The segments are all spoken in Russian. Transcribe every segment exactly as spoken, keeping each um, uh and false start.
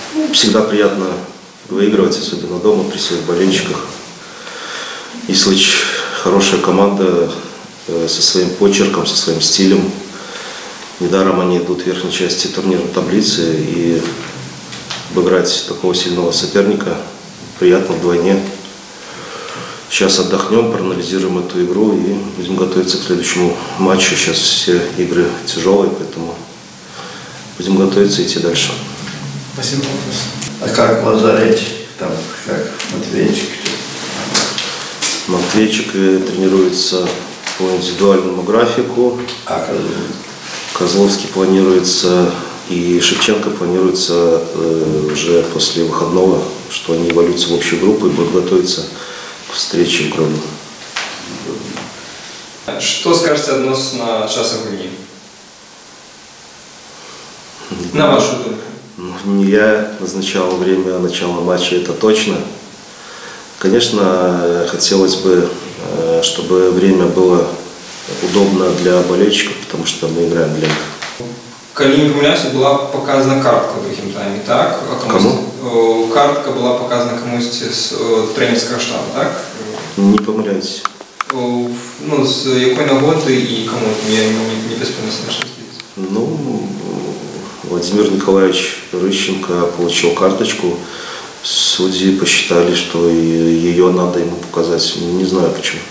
Ну, всегда приятно выигрывать, особенно дома при своих болельщиках. Ислыч хорошая команда со своим почерком, со своим стилем. Недаром они идут в верхней части турнирной таблицы, и обыграть такого сильного соперника приятно вдвойне. Сейчас отдохнем, проанализируем эту игру и будем готовиться к следующему матчу. Сейчас все игры тяжелые, поэтому будем готовиться и идти дальше. Спасибо. А как Лазарете? Там как Матвейчик? Матвейчик тренируется по индивидуальному графику. А Козловский? Козловский планируется, и Шевченко планируется э, уже после выходного, что они вольются в общую группу и будут готовиться к встрече в Гродно. Что скажете относно часа гульни? На вашу думку? Ну, не я назначал время начала матча, это точно. Конечно, хотелось бы, чтобы время было удобно для болельщиков, потому что мы играем для них. Коли не помиляюсь, была показана картка в другим таймі, так? Кому? Картка была показана комусь з тренерського штабу, так? Не помиляйтесь. Ну, з якої нагоди і кому? Я не безпомнился нашим здається. Ну, Владимир Николаевич Рыщенко получил карточку. Судьи посчитали, что ее надо ему показать. Не знаю почему.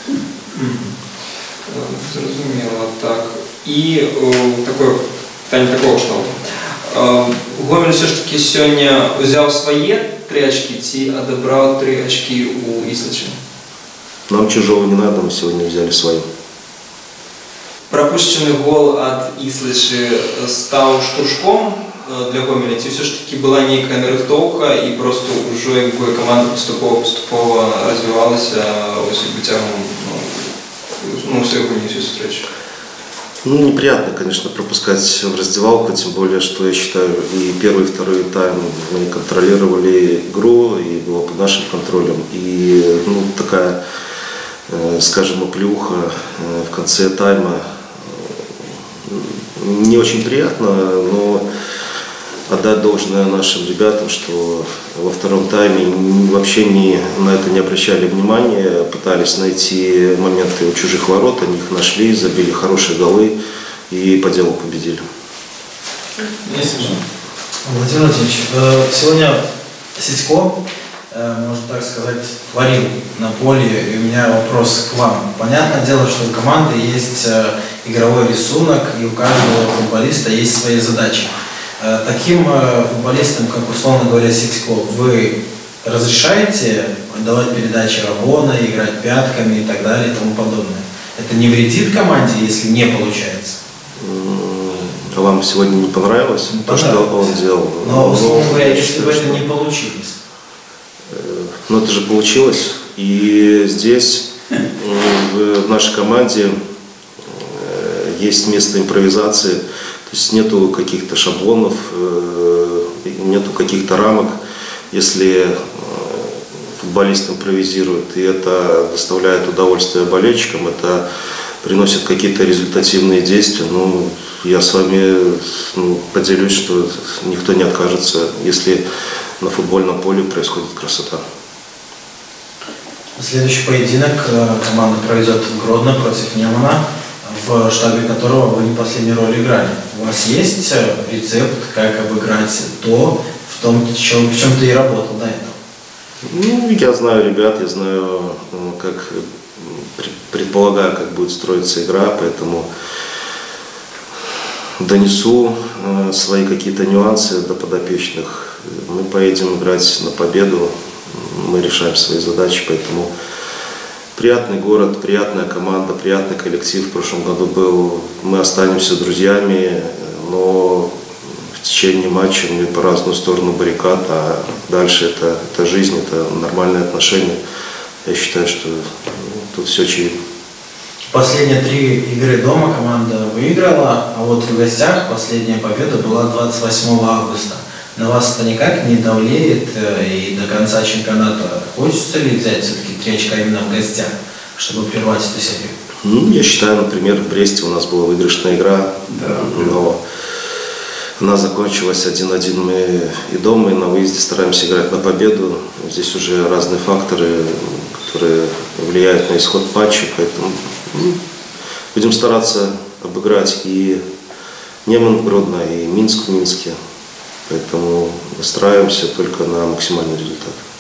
Зрозуміло, так. І о, такое питання такого штабу. Гомель все ж таки сьогодні взяв свої три очки, ці одобрав три очки у Ислича? Нам чужого не надо, мы сегодня взяли свое. Пропущений гол від Ислича став штуршком для Гомеля? Ці все ж таки була ніяка нарихтовка і просто вже якби команда поступово-поступово розвивалася ось витягом ну, всю гульню, всю встречу? Ну, неприятно, конечно, пропускать в раздевалку, тем более, что я считаю, и первый, и второй тайм мы контролировали игру, и было под нашим контролем. И ну, такая, э, скажем, оплеуха э, в конце тайма э, не очень приятно, но отдать должное нашим ребятам, что во втором тайме вообще не, на это не обращали внимания, пытались найти моменты у чужих ворот, они их нашли, забили хорошие голы и по делу победили. Владимир Владимирович, сегодня Ситько, можно так сказать, творил на поле, и у меня вопрос к вам. Понятное дело, что у команды есть игровой рисунок, и у каждого футболиста есть свои задачи. Таким футболистам, как, условно говоря, Ситько, вы разрешаете отдавать передачи Равона, играть пятками и так далее и тому подобное? Это не вредит команде, если не получается? Вам сегодня не понравилось не то, что он делал? Но, условно говоря, если бы это не получилось? Ну, это же получилось. И здесь, в нашей команде, есть место импровизации. То есть нету каких-то шаблонов, нету каких-то рамок. Если футболист импровизирует, и это доставляет удовольствие болельщикам, это приносит какие-то результативные действия, ну, я с вами ну, поделюсь, что никто не откажется, если на футбольном поле происходит красота. Следующий поединок команда проведет в Гродно против Немана, в штабе которого вы не последнюю роль играли. У вас есть рецепт, как обыграть то, в том, в чем, в чем ты и работал до этого? Ну, я знаю ребят, я знаю, как предполагаю, как будет строиться игра, поэтому донесу свои какие-то нюансы до подопечных. Мы поедем играть на победу, мы решаем свои задачи, поэтому приятный город, приятная команда, приятный коллектив в прошлом году был. Мы останемся друзьями, но в течение матча мы по разную сторону баррикад, а дальше это, это жизнь, это нормальные отношения. Я считаю, что ну, тут все очевидно. Последние три игры дома команда выиграла, а вот в гостях последняя победа была двадцать восьмого августа. На вас это никак не давлеет, и до конца чемпионата хочется ли взять все-таки три очка именно в гостях, чтобы прервать эту серию? Ну, я считаю, например, в Бресте у нас была выигрышная игра, да, но Она закончилась один-один, мы и дома, и на выезде стараемся играть на победу. Здесь уже разные факторы, которые влияют на исход матча, поэтому ну, будем стараться обыграть и Неман Гродно, и Минск в Минске. Поэтому настраиваемся только на максимальный результат.